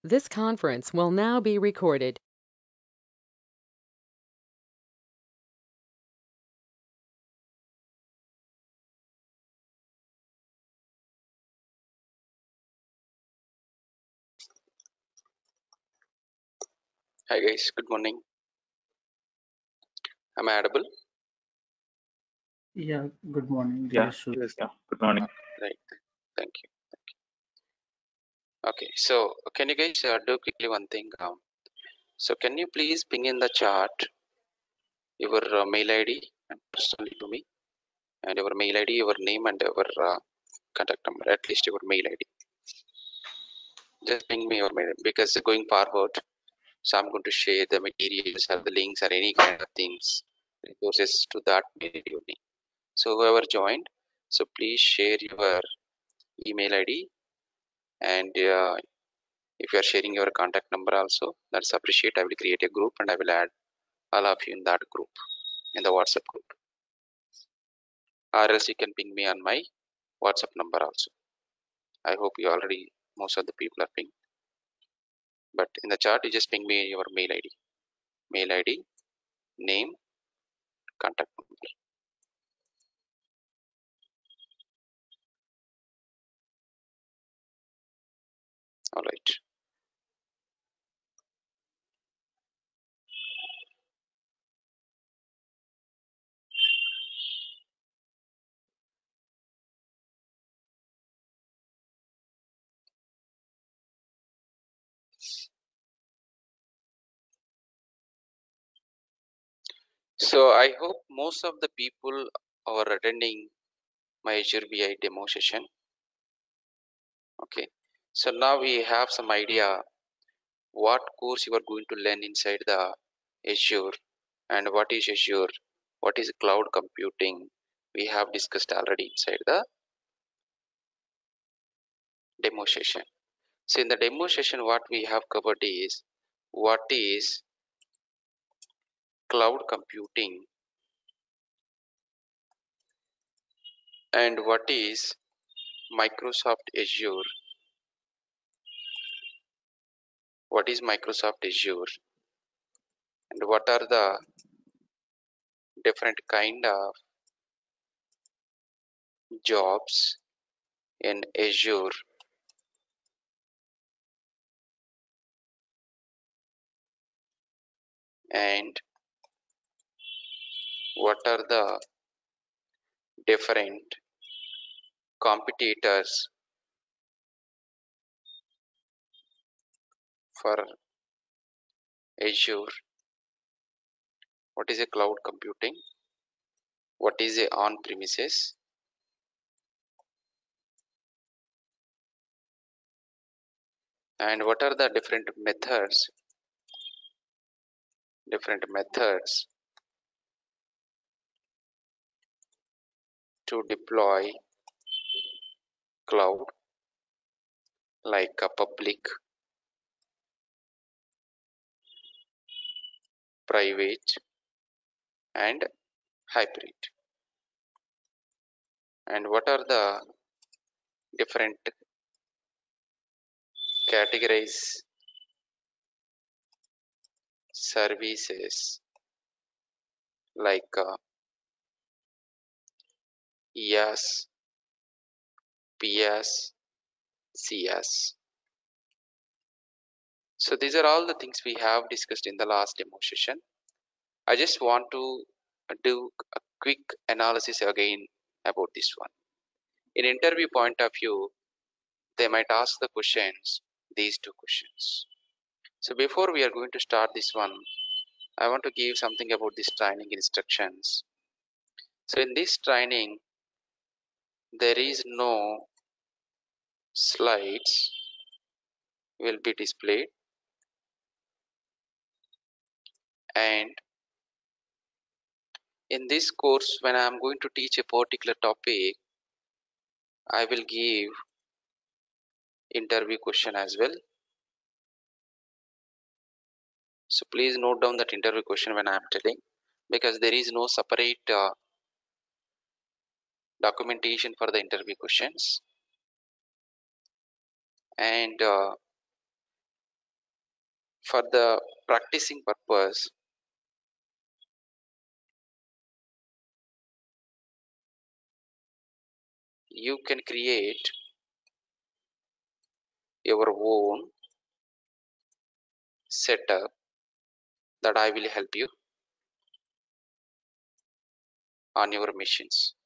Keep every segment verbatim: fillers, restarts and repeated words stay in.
This conference will now be recorded. Hi guys, good morning. Am I audible? Yeah, good morning. This Yeah, is Shu. yes, yeah. Good morning. Right, thank you. Okay, so can you guys uh, do quickly one thing? Um, so can you please ping in the chat your uh, mail I D and personally to me, and your mail I D, your name, and your uh, contact number. At least your mail I D. Just ping me your mail because going forward, so I'm going to share the materials or the links or any kind of things, resources to that mail I D only. So whoever joined, so please share your email I D and uh, if you are sharing your contact number also, that's appreciate. I will create a group and I will add all of you in that group, in the WhatsApp group, or else you can ping me on my WhatsApp number also. I hope you already, most of the people are pinged, but in the chat you just ping me your mail ID, mail ID, name, contact number. All right. So I hope most of the people are attending my Azure B I demo session. Okay. So now we have some idea what course you are going to learn inside the Azure and what is Azure, what is cloud computing. We have discussed already inside the demo session. So in the demo session, what we have covered is what is cloud computing and what is Microsoft Azure. What is Microsoft Azure and what are the different kind of jobs in Azure and what are the different competitors for Azure. What is a cloud computing? What is a on-premises? And what are the different methods? Different methods to deploy cloud, like a public, private, and hybrid. And what are the different categories services like uh, E S, P S, C S. So these are all the things we have discussed in the last demo session. I just want to do a quick analysis again about this one. In interview point of view, they might ask the questions, these two questions. So before we are going to start this one, I want to give something about this training instructions. So in this training, there is no slides will be displayed, and in this course, when I am going to teach a particular topic, I will give interview question as well. So please note down that interview question when I am telling, because there is no separate uh, documentation for the interview questions. And uh, For the practicing purpose, you can create your own setup that I will help you on your machines.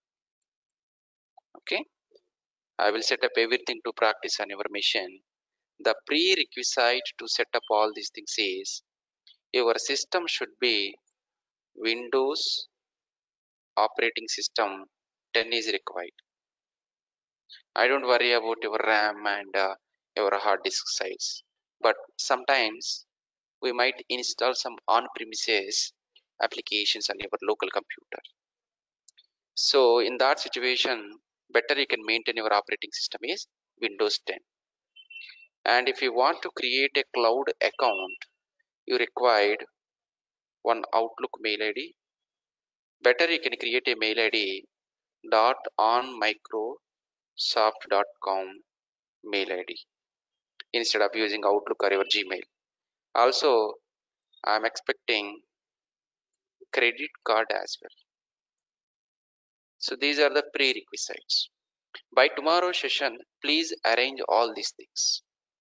Okay, I will set up everything to practice on your machine. The prerequisite to set up all these things is your system should be Windows operating system ten is required. I don't worry about your RAM and uh, your hard disk size, but sometimes we might install some on-premises applications on your local computer. So in that situation, better you can maintain your operating system is Windows ten. And if you want to create a cloud account, you required one Outlook mail I D. Better you can create a mail I D dot on microsoft dot com mail I D instead of using Outlook or your Gmail. Also, I'm expecting credit card as well. So these are the prerequisites. By tomorrow's session, please arrange all these things.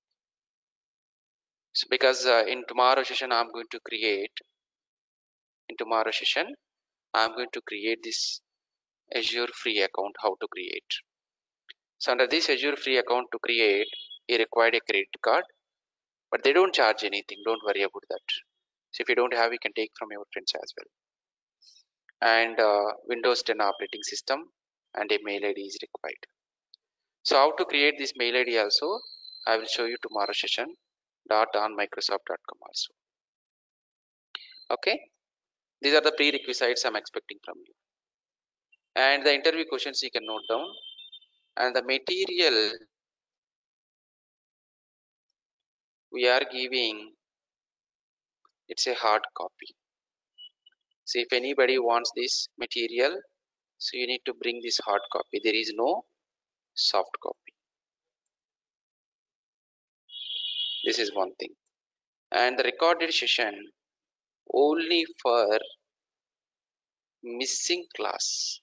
So because uh, in tomorrow's session, I'm going to create, in tomorrow's session, I'm going to create this Azure free account, how to create. So under this Azure free account to create, you require a credit card, but they don't charge anything. Don't worry about that. So if you don't have, you can take from your friends as well. And uh, Windows ten operating system and a mail I D is required. So how to create this mail I D also, I will show you tomorrow session dot on microsoft dot com also. Okay, these are the prerequisites I'm expecting from you. And the interview questions you can note down. And the material we are giving, it's a hard copy. So if anybody wants this material, so you need to bring this hard copy. There is no soft copy. This is one thing. And the recorded session only for missing class.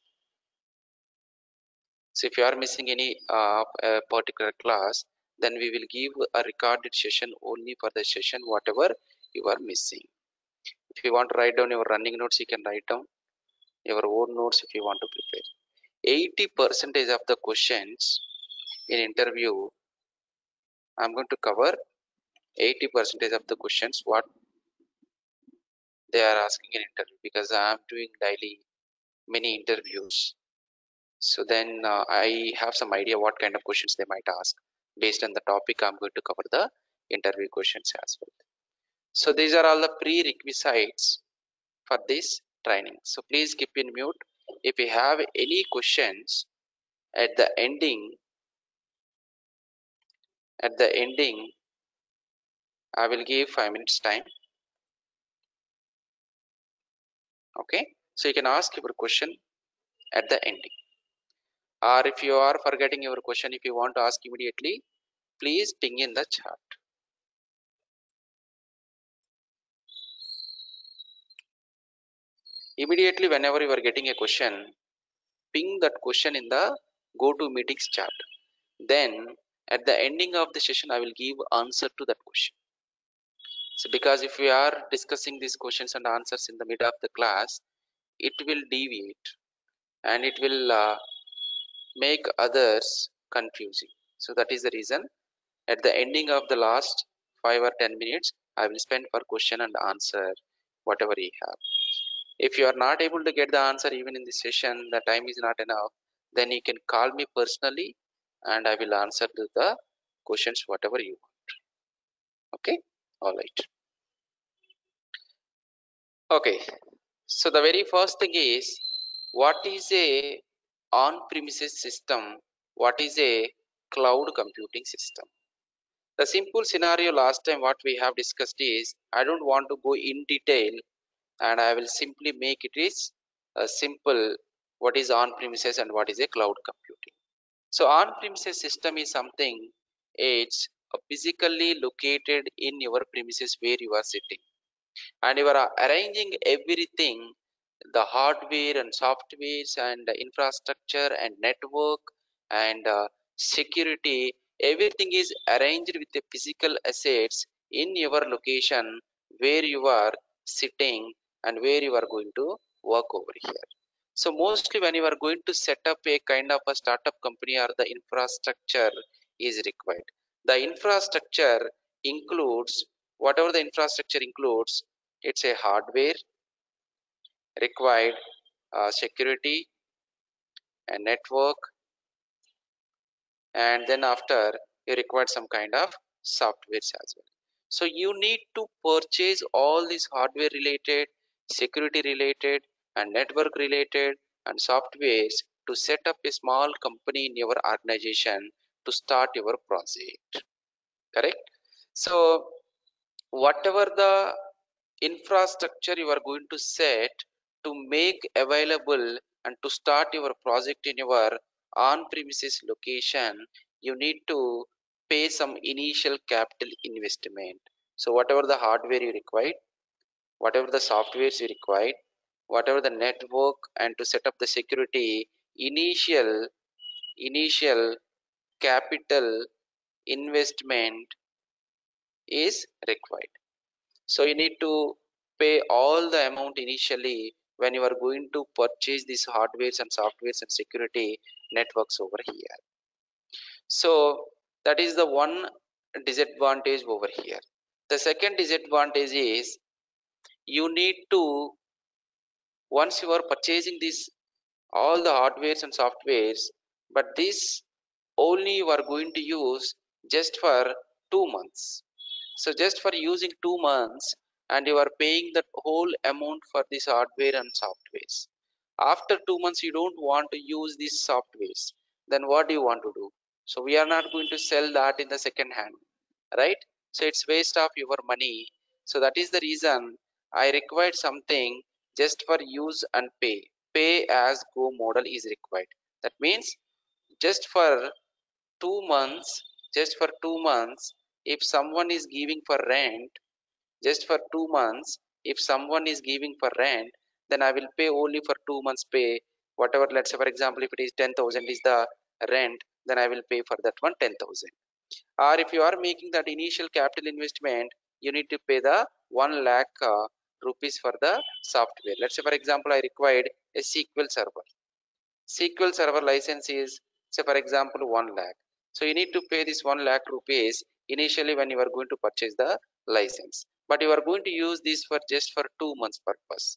So if you are missing any uh, a particular class, then we will give a recorded session only for the session whatever you are missing. If you want to write down your running notes, you can write down your own notes if you want to prepare. eighty percent of the questions in interview, I'm going to cover eighty percent of the questions what they are asking in interview, because I'm doing daily many interviews. So then uh, I have some idea what kind of questions they might ask. Based on the topic, I'm going to cover the interview questions as well. So these are all the prerequisites for this training. So please keep in mute. If you have any questions at the ending, at the ending, I will give five minutes time. Okay, so you can ask your question at the ending. Or if you are forgetting your question, if you want to ask immediately, please ping in the chat. Immediately, whenever you are getting a question, ping that question in the GoToMeetings chat. Then at the ending of the session, I will give answer to that question. So because if we are discussing these questions and answers in the middle of the class, it will deviate and it will uh, make others confusing. So that is the reason at the ending of the last five or ten minutes, I will spend for question and answer whatever you have. If you are not able to get the answer even in this session, the time is not enough, then you can call me personally and I will answer to the questions whatever you want. Okay, all right. Okay, so the very first thing is, what is a on-premises system? What is a cloud computing system? The simple scenario last time what we have discussed is, I don't want to go in detail and I will simply make it is a simple what is on-premises and what is a cloud computing. So on-premises system is something, it's uh, physically located in your premises where you are sitting, and you are arranging everything, the hardware and softwares and the infrastructure and network and uh, security, everything is arranged with the physical assets in your location where you are sitting and where you are going to work over here. So mostly when you are going to set up a kind of a startup company, or the infrastructure is required. The infrastructure includes, whatever the infrastructure includes, it's a hardware required, uh, security and network, and then after you require some kind of softwares as well. So you need to purchase all these hardware related, security related and network related and softwares to set up a small company in your organization to start your project, correct? So whatever the infrastructure you are going to set to make available and to start your project in your on premises location, you need to pay some initial capital investment. So whatever the hardware you require, whatever the softwares you require, whatever the network and to set up the security, initial initial capital investment is required. So you need to pay all the amount initially when you are going to purchase these hardwares and softwares and security networks over here. So that is the one disadvantage over here. The second disadvantage is, you need to, once you are purchasing these all the hardwares and softwares, but this only you are going to use just for two months. So just for using two months, and you are paying the whole amount for this hardware and softwares. After two months, you don't want to use these softwares. Then what do you want to do? So we are not going to sell that in the second hand, right? So it's waste of your money. So that is the reason I required something just for use and pay. Pay as go model is required. That means just for two months, just for two months, if someone is giving for rent, just for two months, if someone is giving for rent, then I will pay only for two months pay. Whatever, let's say for example, if it is ten thousand is the rent, then I will pay for that one ten thousand. Or if you are making that initial capital investment, you need to pay the one lakh uh, rupees for the software. Let's say for example, I required a S Q L server. S Q L server license is, say for example, one lakh. So you need to pay this one lakh rupees initially when you are going to purchase the license. But you are going to use this for just for two months purpose.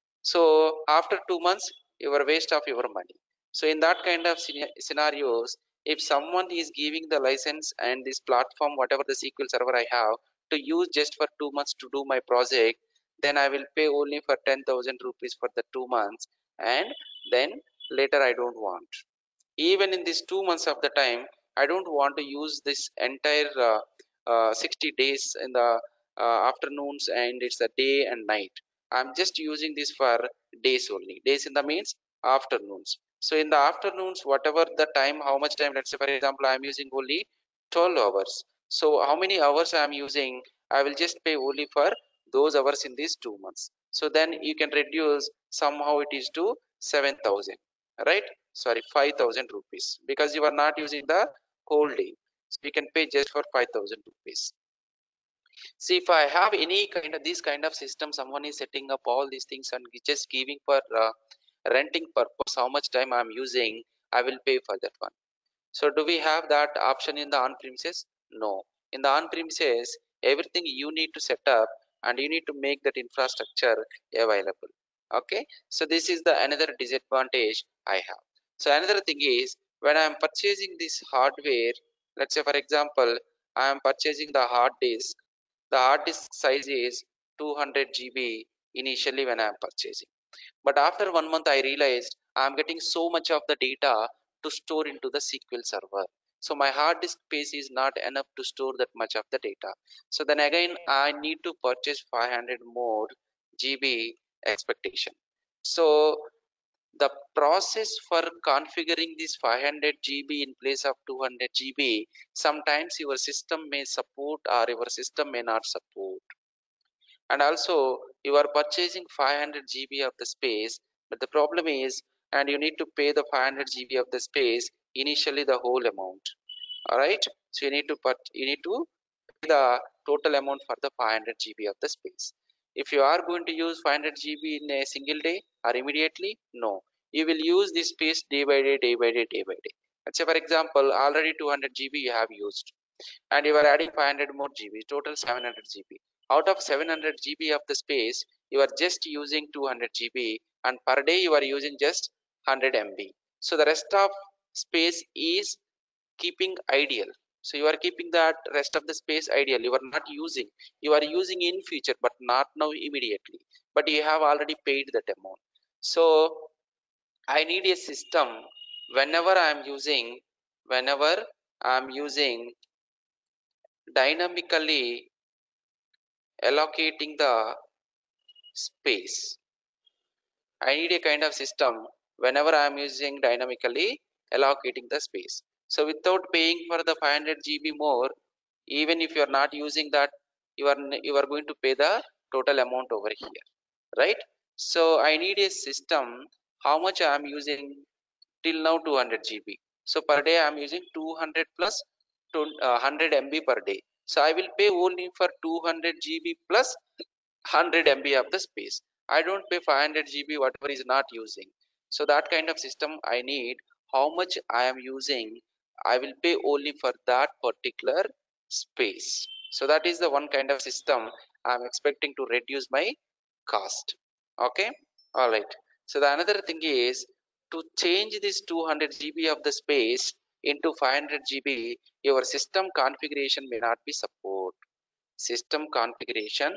So after two months, you are waste of your money. So in that kind of scenarios, if someone is giving the license and this platform, whatever the S Q L server I have, to use just for two months to do my project, then I will pay only for ten thousand rupees for the two months, and then later I don't want. Even in these two months of the time, I don't want to use this entire uh, uh, sixty days in the uh, afternoons, and it's a day and night. I'm just using this for days only. Days in the means afternoons. So in the afternoons, whatever the time, how much time, let's say for example, I'm using only twelve hours. So how many hours I'm using, I will just pay only for those hours in these two months. So then you can reduce somehow it is to seven thousand, right? Sorry, five thousand rupees, because you are not using the whole day. So you can pay just for five thousand rupees. See, if I have any kind of this kind of system, someone is setting up all these things and just giving for uh, renting purpose, how much time I'm using, I will pay for that one. So do we have that option in the on premises? No. In the on premises, everything you need to set up and you need to make that infrastructure available. Okay. So this is the another disadvantage I have. So another thing is, when I am purchasing this hardware, let's say for example, I am purchasing the hard disk. The hard disk size is two hundred G B initially when I am purchasing. But after one month, I realized I'm getting so much of the data to store into the S Q L server. So my hard disk space is not enough to store that much of the data. So then again, I need to purchase five hundred more G B expectation. So the process for configuring this five hundred G B in place of two hundred G B, sometimes your system may support or your system may not support. And also you are purchasing five hundred G B of the space, but the problem is, and you need to pay the five hundred G B of the space initially, the whole amount. All right, so you need to put you need to pay the total amount for the five hundred G B of the space. If you are going to use five hundred G B in a single day or immediately, no, you will use this space day by day, day by day, day by day. Let's say for example, already two hundred G B you have used, and you are adding five hundred more G B, total seven hundred G B. Out of seven hundred G B of the space, you are just using two hundred G B, and per day you are using just one hundred M B. So the rest of space is keeping ideal. So you are keeping that rest of the space ideal. You are not using. You are using in future, but not now immediately. But you have already paid that amount. So I need a system whenever I am using, whenever I am using dynamically allocating the space. I need a kind of system whenever I am using dynamically allocating the space. So without paying for the five hundred G B more, even if you are not using that, you are you are going to pay the total amount over here, right? So I need a system how much I am using till now two hundred G B. So per day I am using two hundred plus one hundred M B per day. So I will pay only for two hundred G B plus one hundred M B of the space. I don't pay five hundred G B whatever is not using. So that kind of system I need. How much I am using, I will pay only for that particular space. So that is the one kind of system I am expecting to reduce my cost. Okay, all right. So the another thing is to change this two hundred G B of the space into five hundred G B. Your system configuration may not be support. System configuration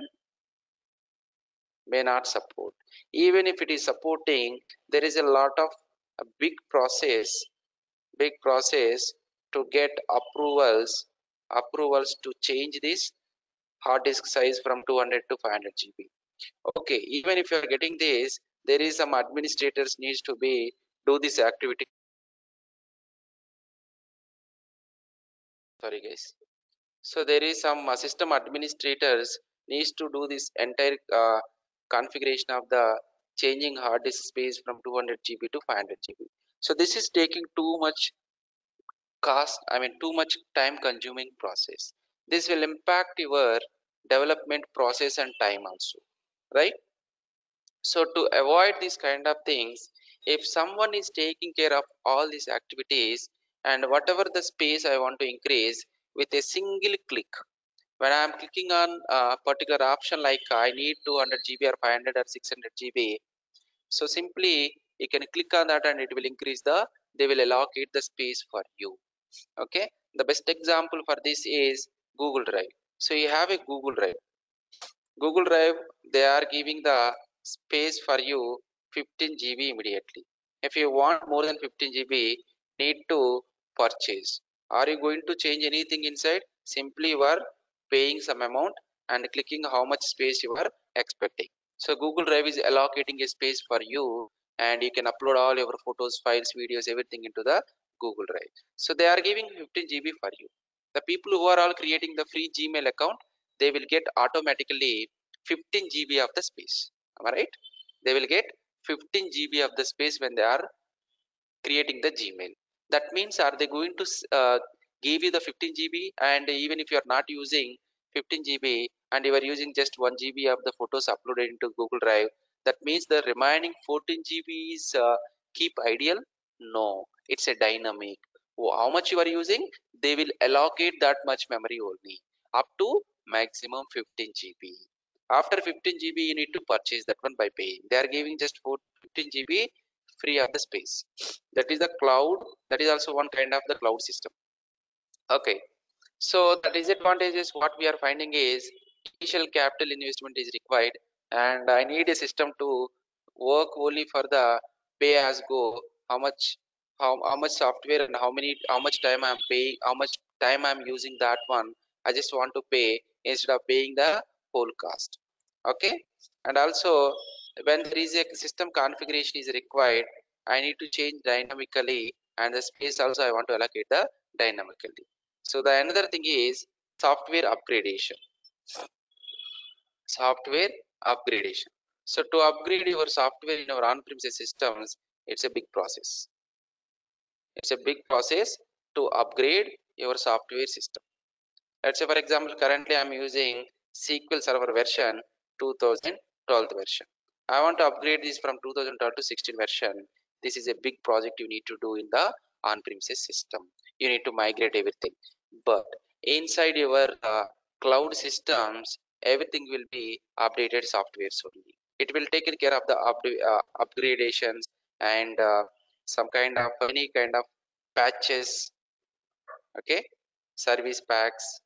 may not support. Even if it is supporting, there is a lot of a big process, big process to get approvals, approvals to change this hard disk size from two hundred to five hundred G B. Okay, even if you are getting this, there is some administrators needs to be do this activity. Sorry guys. So there is some uh, system administrators needs to do this entire uh, configuration of the changing hard disk space from two hundred G B to five hundred G B. So this is taking too much cost, I mean too much time consuming process. This will impact your development process and time also, right? So to avoid these kind of things, if someone is taking care of all these activities and whatever the space I want to increase with a single click, when I am clicking on a particular option like I need two hundred G B or five hundred or six hundred G B, so simply you can click on that and it will increase the, they will allocate the space for you. Okay, the best example for this is Google Drive. So you have a Google Drive. Google Drive, they are giving the space for you fifteen G B immediately. If you want more than fifteen G B, need to purchase. Are you going to change anything inside? Simply you are paying some amount and clicking how much space you are expecting. So Google Drive is allocating a space for you and you can upload all your photos, files, videos, everything into the Google Drive. So they are giving fifteen G B for you. The people who are all creating the free Gmail account, they will get automatically fifteen G B of the space. Am I right? They will get fifteen G B of the space when they are creating the Gmail. That means are they going to uh, give you the fifteen G B, and even if you are not using fifteen G B and you are using just one G B of the photos uploaded into Google Drive, that means the remaining fourteen G B is uh, keep ideal? No, it's a dynamic. How much you are using, they will allocate that much memory only up to maximum fifteen G B. After fifteen G B you need to purchase that one by paying. They are giving just fifteen G B free of the space. That is the cloud. That is also one kind of the cloud system. Okay, so the disadvantages what we are finding is initial capital investment is required, and I need a system to work only for the pay as go. How much, how, how much software and how many, how much time I'm paying, how much time I'm using that one. I just want to pay instead of paying the whole cost. Okay, and also when there is a system configuration is required, I need to change dynamically, and the space also I want to allocate the dynamically. So the another thing is software upgradation. Software upgradation. So to upgrade your software in your on-premises systems, it's a big process. It's a big process to upgrade your software system. Let's say, for example, currently I'm using S Q L Server version two thousand twelve version. I want to upgrade this from two thousand twelve to sixteen version. This is a big project you need to do in the on-premises system. You need to migrate everything. But inside your uh, cloud systems, everything will be updated software only. It will take care of the up, uh, upgradations and uh, some kind of any kind of patches, okay, service packs.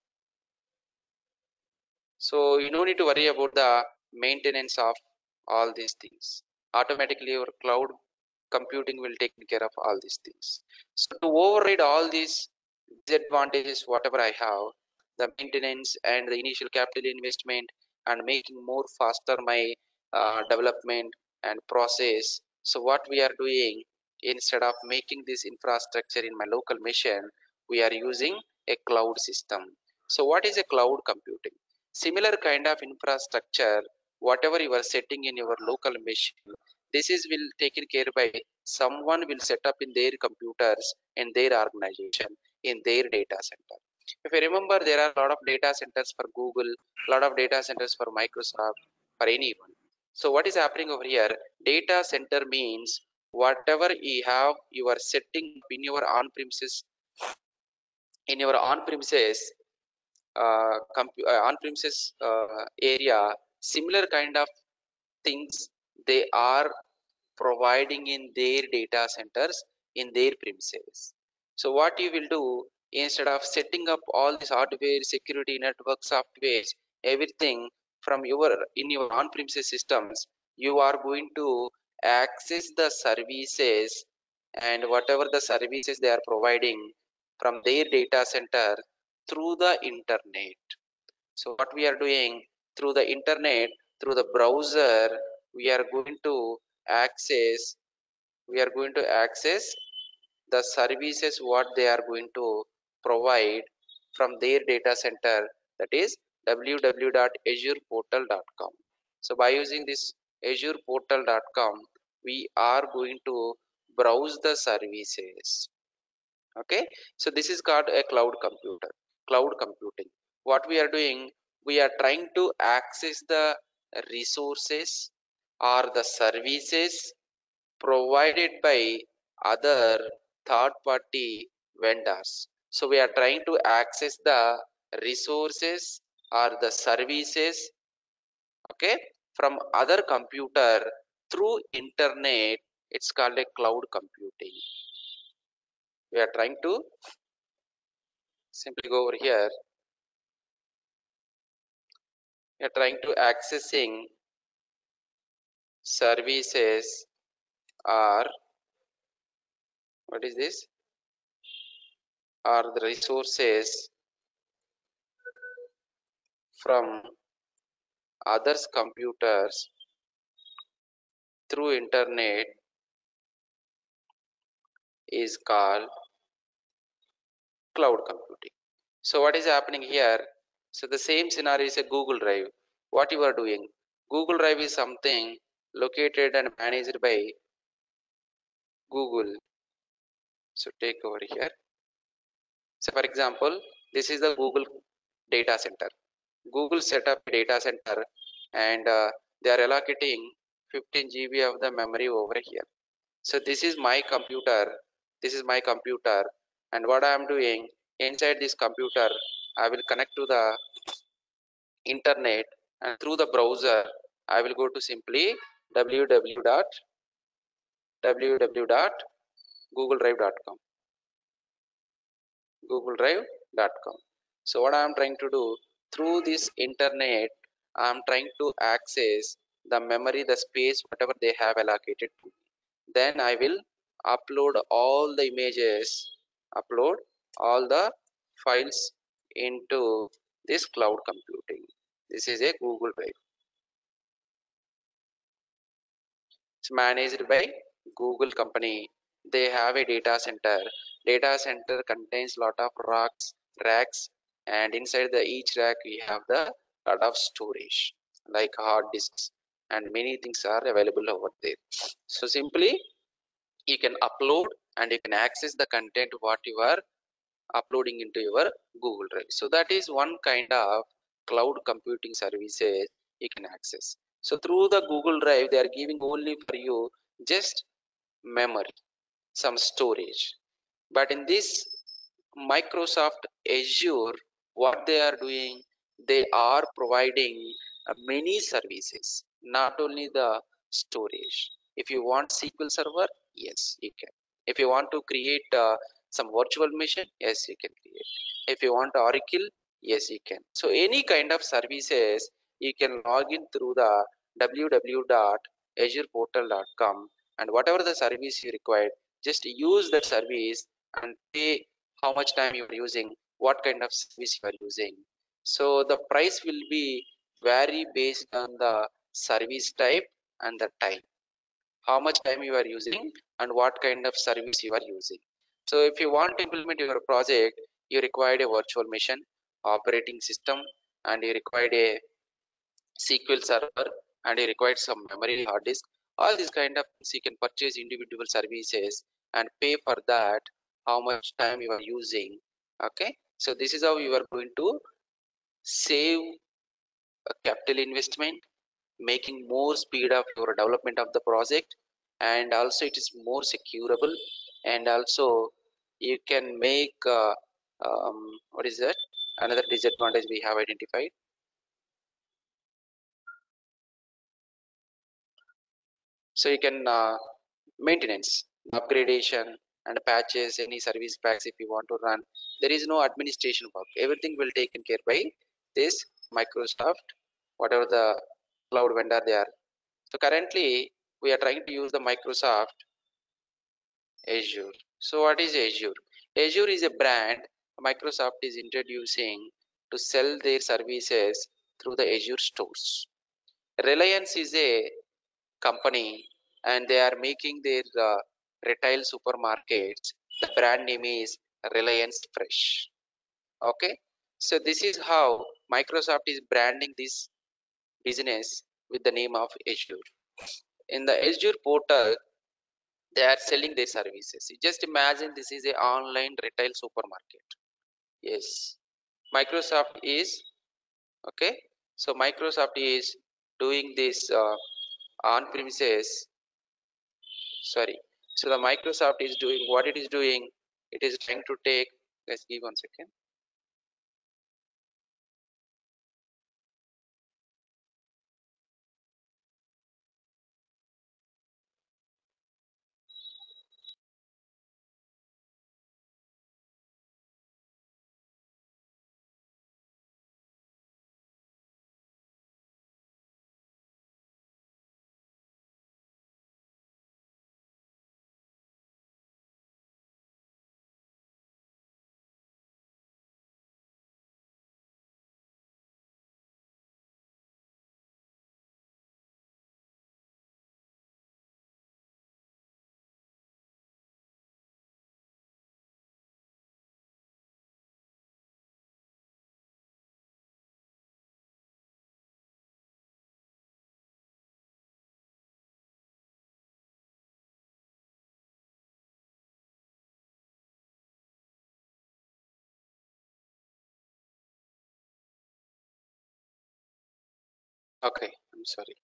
So you don't need to worry about the maintenance of all these things. Automatically your cloud computing will take care of all these things. So to override all these disadvantages, whatever I have, the maintenance and the initial capital investment and making more faster my uh, development and process. So what we are doing, instead of making this infrastructure in my local machine, we are using a cloud system. So what is a cloud computing? Similar kind of infrastructure, whatever you are setting in your local machine, this is will taken care by someone will set up in their computers in their organization in their data center. If you remember, there are a lot of data centers for Google, a lot of data centers for Microsoft, for anyone. So what is happening over here? Data center means whatever you have, you are setting in your on-premises, in your on-premises uh, uh, on-premises uh, area, similar kind of things they are providing in their data centers in their premises. So what you will do, instead of setting up all this hardware, security, network, softwares, everything from your in your on-premises systems, you are going to access the services and whatever the services they are providing from their data center through the internet. So what we are doing through the internet, through the browser, we are going to access, we are going to access the services what they are going to provide from their data center, that is w w w dot azure portal dot com. So by using this azure portal dot com, we are going to browse the services. Okay, so this is called a cloud computer, cloud computing. What we are doing, we are trying to access the resources or the services provided by other third party vendors. So we are trying to access the resources or the services, okay, from other computer through internet. It's called a cloud computing. We are trying to simply go over here. We are trying to accessing services or what is this, or the resources from others computers through internet is called cloud computing. So what is happening here? So the same scenario is a Google Drive. What you are doing? Google Drive is something located and managed by Google. So take over here. So for example, this is the Google data center. Google set up a data center and uh, they are allocating fifteen G B of the memory over here. So this is my computer. This is my computer, and what I am doing inside this computer, I will connect to the internet, and through the browser I will go to simply w w w dot w w w dot google drive dot com, google drive dot com. So what I am trying to do, through this internet I am trying to access the memory, the space whatever they have allocated to me. Then I will upload all the images, upload all the files into this cloud computing. This is a Google Drive. It's managed by Google company, they have a data center. Data center contains lot of racks, racks, and inside the each rack we have the lot of storage like hard disks, and many things are available over there. So simply you can upload and you can access the content what you are uploading into your Google Drive. So that is one kind of cloud computing services you can access. So through the Google Drive, they are giving only for you just memory, some storage. But in this Microsoft Azure, what they are doing, they are providing uh, many services, not only the storage. If you want S Q L Server, yes, you can. If you want to create uh, some virtual machine, yes, you can create. If you want Oracle, yes, you can. So any kind of services, you can log in through the w w w dot azure portal dot com, and whatever the service you require, just use that service and pay how much time you are using, what kind of service you are using. So the price will be vary based on the service type and the time, how much time you are using and what kind of service you are using. So if you want to implement your project, you require a virtual machine, operating system, and you require a S Q L server, and you require some memory hard disk. All these kind of things you can purchase individual services and pay for that how much time you are using. Okay, so this is how you are going to save a capital investment, making more speed of your development of the project, and also it is more securable, and also you can make uh, um, what is that, another disadvantage we have identified. So you can uh, maintenance, upgradation, and patches, any service packs if you want to run. There is no administration work. Everything will taken care by this Microsoft, whatever the cloud vendor they are. So currently we are trying to use the Microsoft Azure. So what is Azure? Azure is a brand Microsoft is introducing to sell their services through the Azure stores. Reliance is a company and they are making their uh, retail supermarkets. The brand name is Reliance Fresh. Okay, so this is how Microsoft is branding this business with the name of Azure. In the Azure portal, they are selling their services. You just imagine this is a online retail supermarket. Yes, Microsoft is okay. So Microsoft is doing this uh, on premises, sorry, so the Microsoft is doing what it is doing, it is trying to take, let's give one second. Okay, I'm sorry.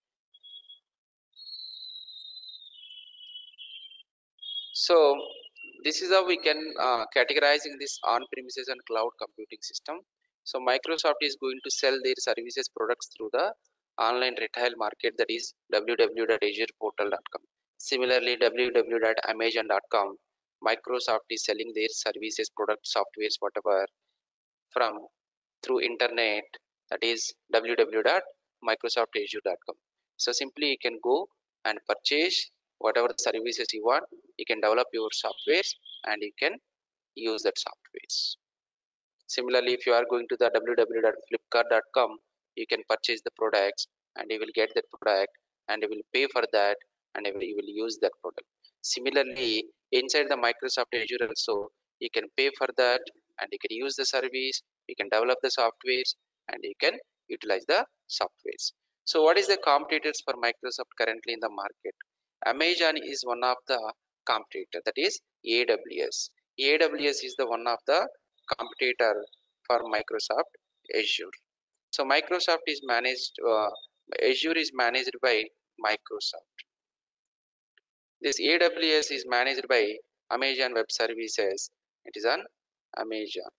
So this is how we can uh, categorizing this on premises and cloud computing system. So Microsoft is going to sell their services products through the online retail market, that is w w w dot azure portal dot com. Similarly, w w w dot amazon dot com, Microsoft is selling their services products softwares whatever from through internet, that is w w w dot microsoft azure dot com. So simply you can go and purchase whatever the services you want. You can develop your softwares and you can use that softwares. Similarly, if you are going to the w w w dot flipkart dot com, you can purchase the products and you will get that product and you will pay for that, and you will use that product. Similarly, inside the Microsoft Azure also, you can pay for that and you can use the service, you can develop the softwares and you can utilize the softwares. So what is the competitors for Microsoft currently in the market? Amazon is one of the competitor, that is A W S. A W S is the one of the competitor for Microsoft Azure. So Microsoft is managed, uh, Azure is managed by Microsoft. This A W S is managed by Amazon Web Services. It is on Amazon.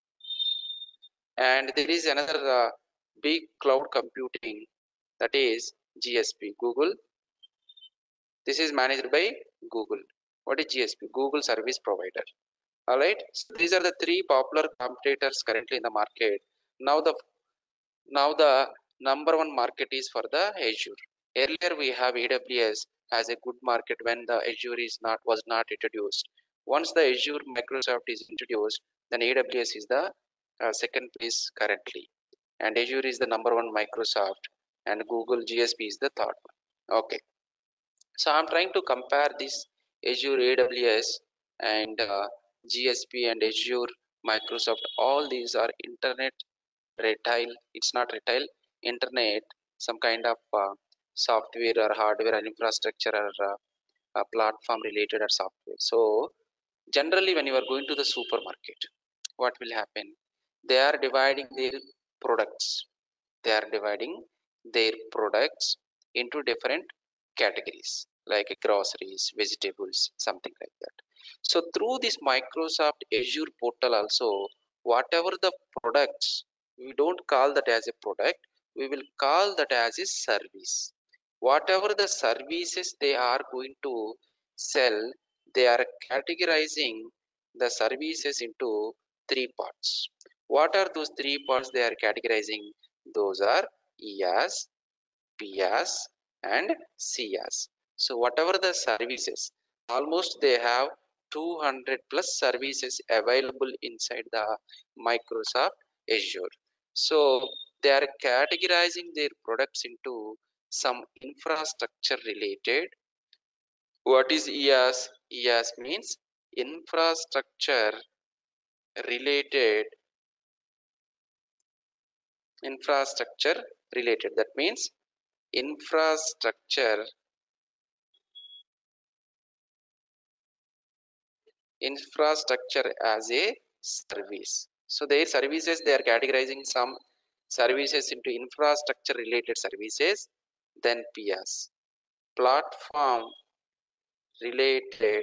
And there is another uh, big cloud computing, that is G S P, Google. This is managed by Google. What is G S P? Google Service Provider. All right. So these are the three popular competitors currently in the market. Now the now the number one market is for the Azure. Earlier we have A W S as a good market when the Azure is not was not introduced. Once the Azure Microsoft is introduced, then A W S is the uh, second place currently, and Azure is the number one Microsoft, and Google G S P is the third one. Okay, so I'm trying to compare this Azure A W S and uh, G S P and Azure Microsoft. All these are internet retail. It's not retail, internet, some kind of uh, software or hardware and infrastructure or uh, uh, platform related or software. So generally when you are going to the supermarket, what will happen? They are dividing their products. They are dividing their products into different categories like groceries, vegetables, something like that. So through this Microsoft Azure portal also, whatever the products, we don't call that as a product, we will call that as a service. Whatever the services they are going to sell, they are categorizing the services into three parts. What are those three parts they are categorizing? Those are E A S, P A S and C A S. So whatever the services, almost they have two hundred plus services available inside the Microsoft Azure. So they are categorizing their products into some infrastructure related. What is E A S? E A S means infrastructure related, infrastructure related. That means infrastructure infrastructure as a service. So their services, they are categorizing some services into infrastructure related services. Then P A S, platform related,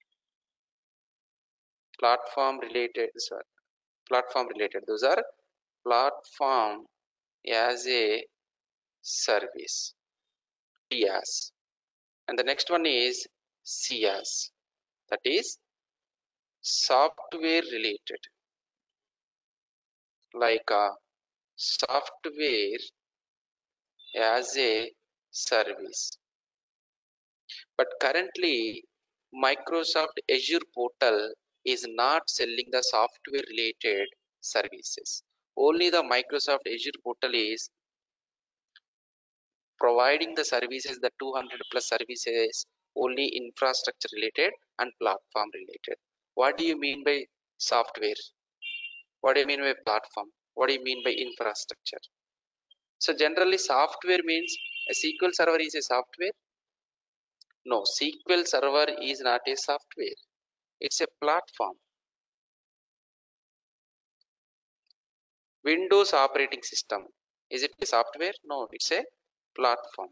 platform related, sorry, platform related. Those are platform as a service, P A S. And the next one is C A S, that is software related, like uh, software as a service. But currently, Microsoft Azure portal is not selling the software related services. Only the Microsoft Azure portal is providing the services, the two hundred plus services, only infrastructure related and platform related. What do you mean by software? What do you mean by platform? What do you mean by infrastructure? So generally software means a S Q L server is a software. No, S Q L server is not a software. It's a platform. Windows operating system, is it a software? No, it's a platform.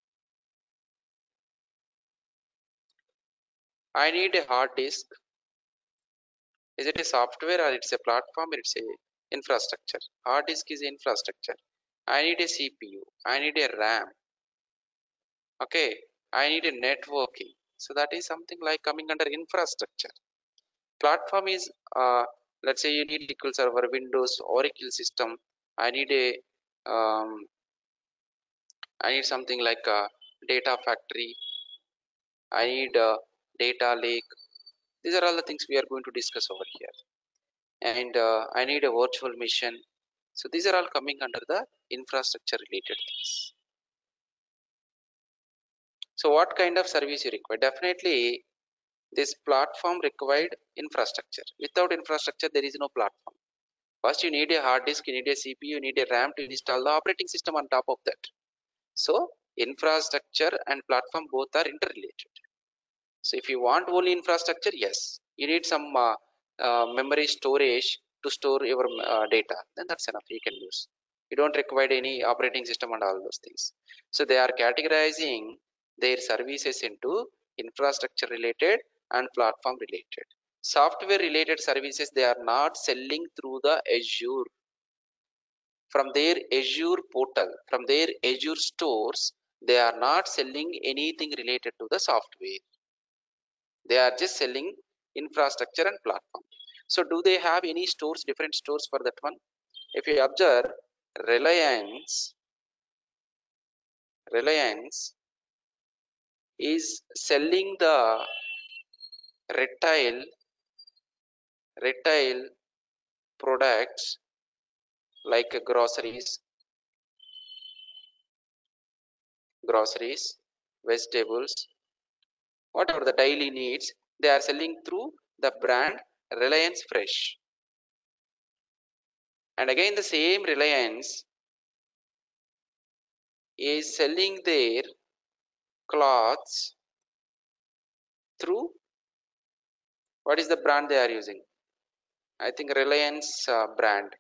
I need a hard disk. Is it a software or it's a platform? It's a infrastructure. Hard disk is infrastructure. I need a C P U. I need a RAM. Okay, I need a networking. So that is something like coming under infrastructure. Platform is, uh, let's say you need S Q L Server, Windows, Oracle system. I need a, um, I need something like a data factory. I need a data lake. These are all the things we are going to discuss over here. And uh, I need a virtual machine. So these are all coming under the infrastructure related things. So what kind of service you require? Definitely this platform required infrastructure. Without infrastructure, there is no platform. First, you need a hard disk, you need a C P U, you need a RAM to install the operating system on top of that. So infrastructure and platform both are interrelated. So if you want only infrastructure, yes, you need some uh, uh, memory storage to store your uh, data. Then that's enough. You can use. You don't require any operating system and all those things. So they are categorizing their services into infrastructure related and platform related. Software related services they are not selling through the Azure. From their Azure portal, from their Azure stores, they are not selling anything related to the software. They are just selling infrastructure and platform. So do they have any stores, different stores for that one? If you observe, Reliance, Reliance is selling the retail, retail products like groceries, groceries, vegetables, whatever the daily needs, they are selling through the brand Reliance Fresh. And again, the same Reliance is selling their clothes through, what is the brand they are using? I think Reliance uh, brand.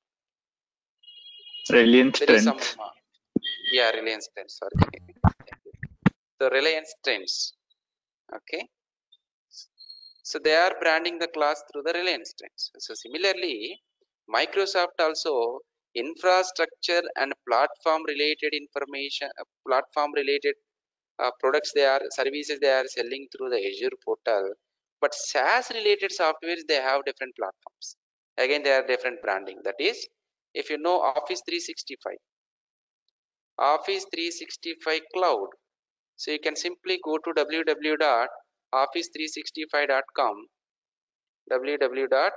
Reliance There is some, Trends. uh, yeah, Reliance Trends. Sorry. So Reliance Trends. Okay. So they are branding the class through the Reliance Trends. So similarly, Microsoft also infrastructure and platform related information, uh, platform related uh, products they are services they are selling through the Azure portal. But SaaS related softwares they have different platforms. Again, they are different branding. That is, if you know Office three sixty-five, Office three sixty-five Cloud. So you can simply go to w w w dot office three sixty-five dot com, w w w dot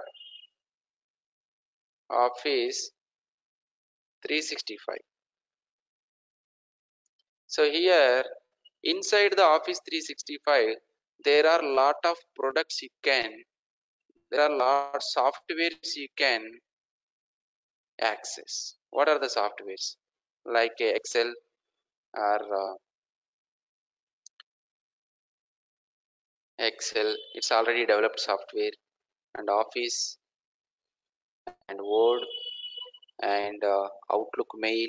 office three sixty-five. So here inside the Office three sixty-five, there are lot of products you can, there are lot of softwares you can access. What are the softwares? Like uh, Excel or uh, Excel, it's already developed software, and Office and Word and uh, Outlook Mail.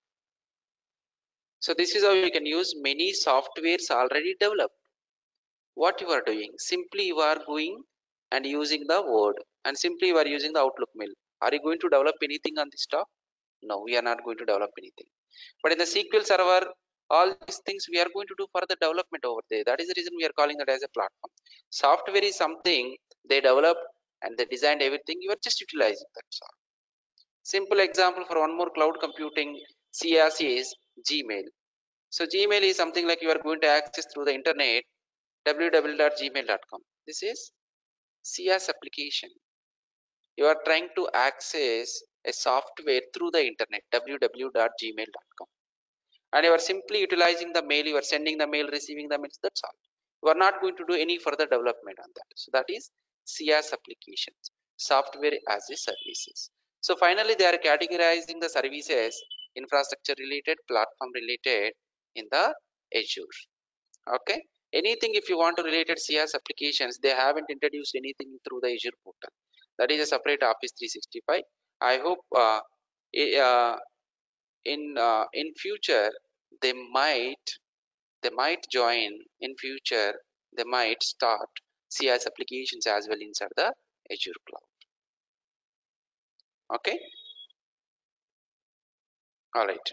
So this is how you can use many softwares already developed. What you are doing? Simply you are going and using the Word, and simply you are using the Outlook Mail. Are you going to develop anything on this stuff? No, we are not going to develop anything. But in the S Q L Server, all these things we are going to do for the development over there. That is the reason we are calling that as a platform. Software is something they developed and they designed everything. You are just utilizing that. Simple example for one more cloud computing C I A S is Gmail. So Gmail is something like you are going to access through the internet, w w w dot gmail dot com. This is C I A S application. You are trying to access a software through the internet, w w w dot gmail dot com. And you are simply utilizing the mail, you are sending the mail, receiving the mails, that's all. You are not going to do any further development on that. So that is C I A S applications, software as a services. So finally, they are categorizing the services, infrastructure related, platform related in the Azure. Okay. Anything if you want to related C I A S applications, they haven't introduced anything through the Azure portal. That is a separate Office three sixty-five. I hope uh, uh, in uh, in future they might they might join in future they might start C I A S applications as well inside the Azure cloud. Okay. All right.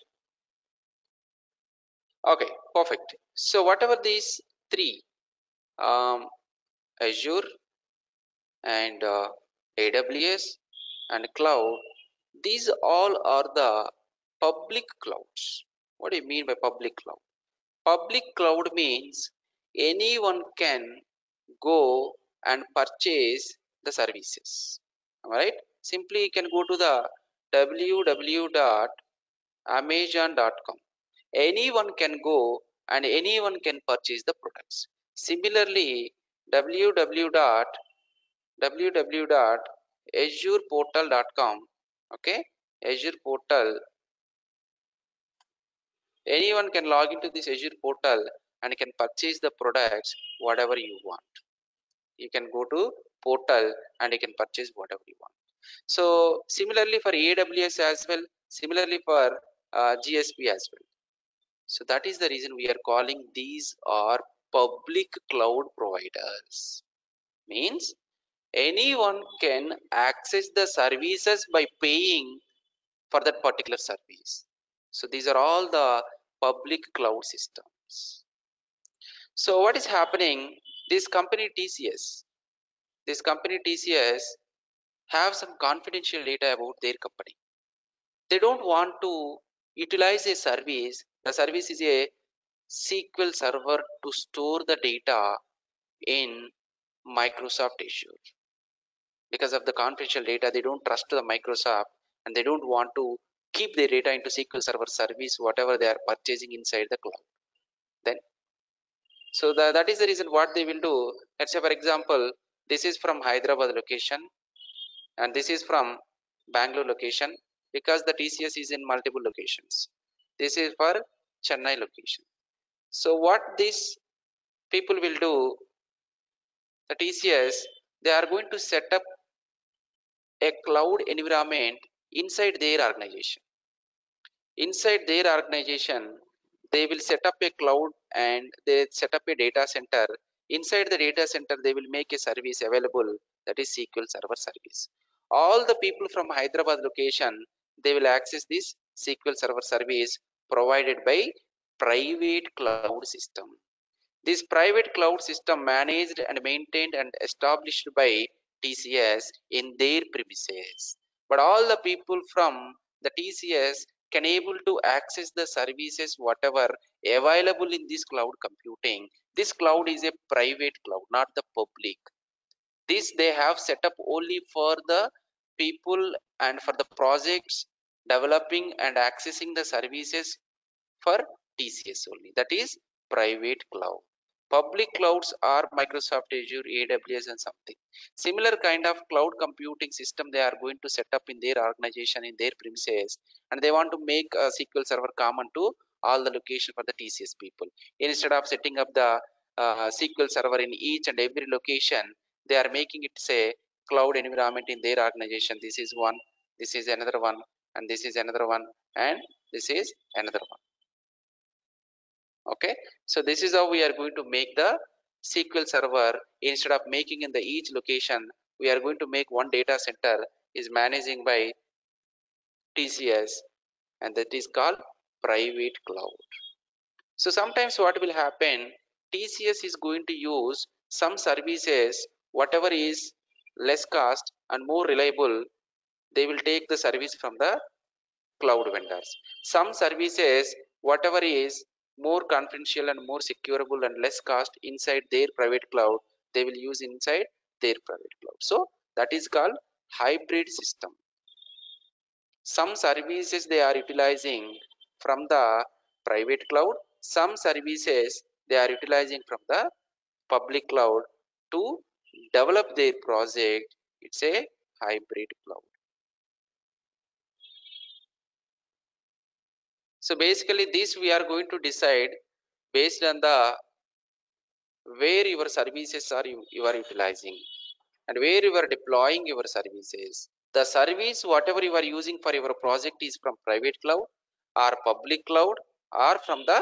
Okay, perfect. So whatever these three, um, Azure and uh, A W S and cloud, these all are the public clouds. What do you mean by public cloud? Public cloud means anyone can go and purchase the services. Alright, simply you can go to the w w w dot amazon dot com. Anyone can go and anyone can purchase the products. Similarly, www dot www dot azure portal dot com, okay, Azure portal, anyone can log into this Azure portal and can purchase the products whatever you want. You can go to portal and you can purchase whatever you want. So similarly for A W S as well, similarly for uh, G S P as well. So that is the reason we are calling these are public cloud providers. Means anyone can access the services by paying for that particular service. So these are all the public cloud systems. So what is happening? This company T C S, this company T C S have some confidential data about their company. They don't want to utilize a service. The service is a S Q L server to store the data in Microsoft Azure. Because of the confidential data, they don't trust the Microsoft and they don't want to keep their data into S Q L Server service, whatever they are purchasing inside the cloud. Then, so the, that is the reason what they will do. Let's say, for example, this is from Hyderabad location and this is from Bangalore location because the T C S is in multiple locations. This is for Chennai location. So what these people will do, the T C S, they are going to set up a cloud environment inside their organization. Inside their organization, they will set up a cloud and they set up a data center. Inside the data center, they will make a service available, that is S Q L Server service. All the people from Hyderabad location, they will access this S Q L Server service provided by private cloud system. This private cloud system managed and maintained and established by T C S in their premises. But all the people from the T C S can able to access the services whatever available in this cloud computing. This cloud is a private cloud, not the public. This they have set up only for the people and for the projects developing and accessing the services for T C S only. That is private cloud. Public clouds are Microsoft Azure, A W S and something. Similar kind of cloud computing system they are going to set up in their organization, in their premises, and they want to make a S Q L Server common to all the location for the T C S people. Instead of setting up the uh, S Q L Server in each and every location, they are making it say cloud environment in their organization. This is one, this is another one, and this is another one, and this is another one. Okay, so this is how we are going to make the S Q L Server. Instead of making in the each location, we are going to make one data center is managing by T C S, and that is called private cloud. So sometimes what will happen, T C S is going to use some services whatever is less cost and more reliable, they will take the service from the cloud vendors. Some services whatever is more confidential and more securable and less cost inside their private cloud, they will use inside their private cloud. So that is called hybrid system. Some services they are utilizing from the private cloud, some services they are utilizing from the public cloud to develop their project. It's a hybrid cloud. So basically this we are going to decide based on the where your services are you, you are utilizing and where you are deploying your services. The service whatever you are using for your project is from private cloud or public cloud or from the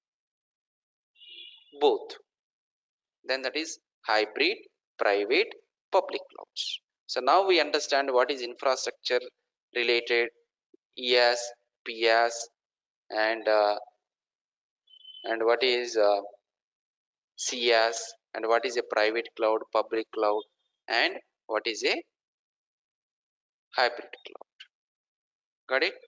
both. Then that is hybrid, private, public clouds. So now we understand what is infrastructure related, E S, P S, and uh, and what is uh, C S, and what is a private cloud, public cloud, and what is a hybrid cloud. Got it?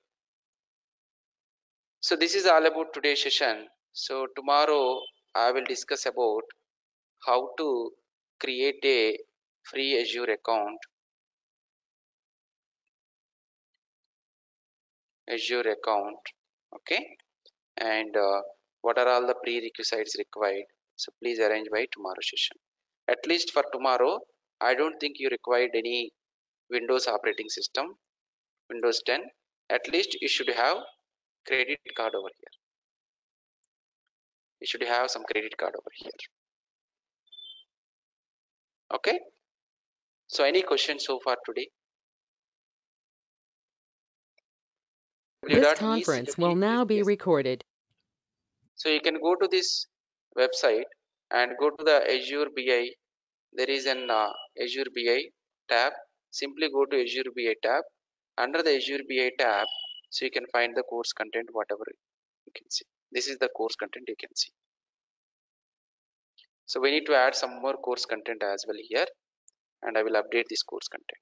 So this is all about today's session. So tomorrow I will discuss about how to create a free Azure account, Azure account, okay, and uh, what are all the prerequisites required. So please arrange by tomorrow session. At least for tomorrow, I don't think you required any Windows operating system, Windows ten. At least you should have credit card over here. You should have some credit card over here. Okay. So any questions so far today? This conference will now be recorded. So you can go to this website and go to the Azure B I. There is an uh, Azure B I tab. Simply go to Azure B I tab. Under the Azure B I tab, so you can find the course content, whatever you can see. This is the course content you can see. So we need to add some more course content as well here, and I will update this course content.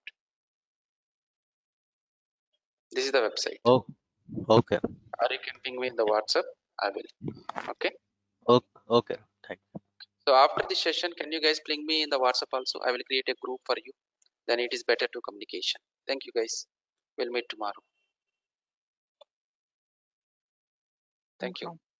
This is the website. Oh, okay. Or you can ping me in the WhatsApp. I will. Okay. Okay. Okay. Thank you. So after this session, can you guys ping me in the WhatsApp also? I will create a group for you. Then it is better to communication. Thank you guys. We'll meet tomorrow. Thank you.